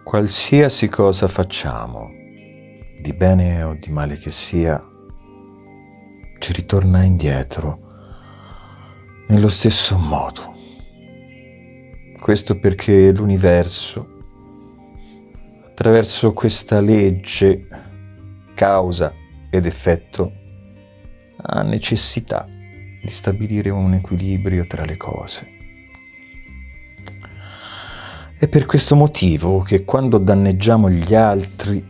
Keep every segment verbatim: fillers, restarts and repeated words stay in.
Qualsiasi cosa facciamo, di bene o di male che sia, ci ritorna indietro nello stesso modo. Questo perché l'universo, attraverso questa legge, causa ed effetto, ha necessità di stabilire un equilibrio tra le cose. È per questo motivo che quando danneggiamo gli altri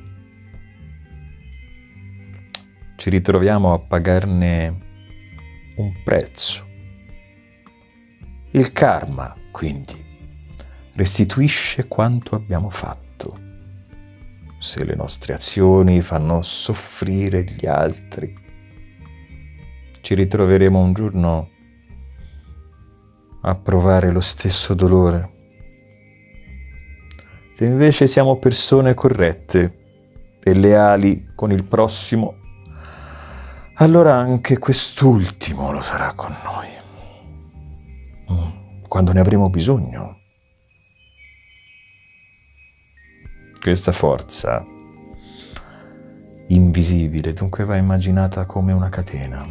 ci ritroviamo a pagarne un prezzo. Il karma, quindi, restituisce quanto abbiamo fatto. Se le nostre azioni fanno soffrire gli altri, ci ritroveremo un giorno a provare lo stesso dolore. Se invece siamo persone corrette e leali con il prossimo, allora anche quest'ultimo lo sarà con noi, quando ne avremo bisogno. Questa forza invisibile dunque va immaginata come una catena,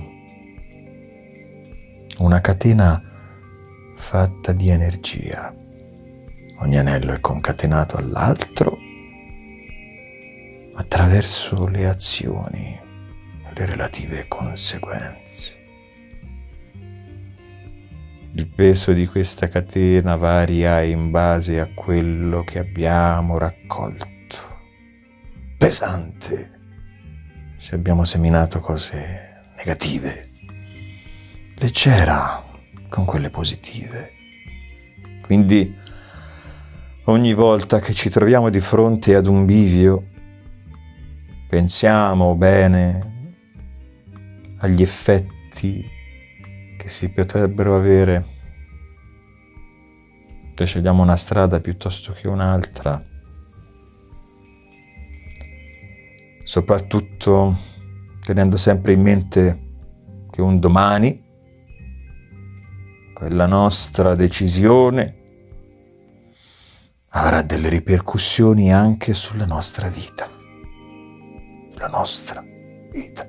una catena fatta di energia. Ogni anello è concatenato all'altro attraverso le azioni e le relative conseguenze. Il peso di questa catena varia in base a quello che abbiamo raccolto. Pesante se abbiamo seminato cose negative, leggera con quelle positive. Quindi ogni volta che ci troviamo di fronte ad un bivio, pensiamo bene agli effetti che si potrebbero avere se scegliamo una strada piuttosto che un'altra, soprattutto tenendo sempre in mente che un domani quella nostra decisione avrà delle ripercussioni anche sulla nostra vita, la nostra vita.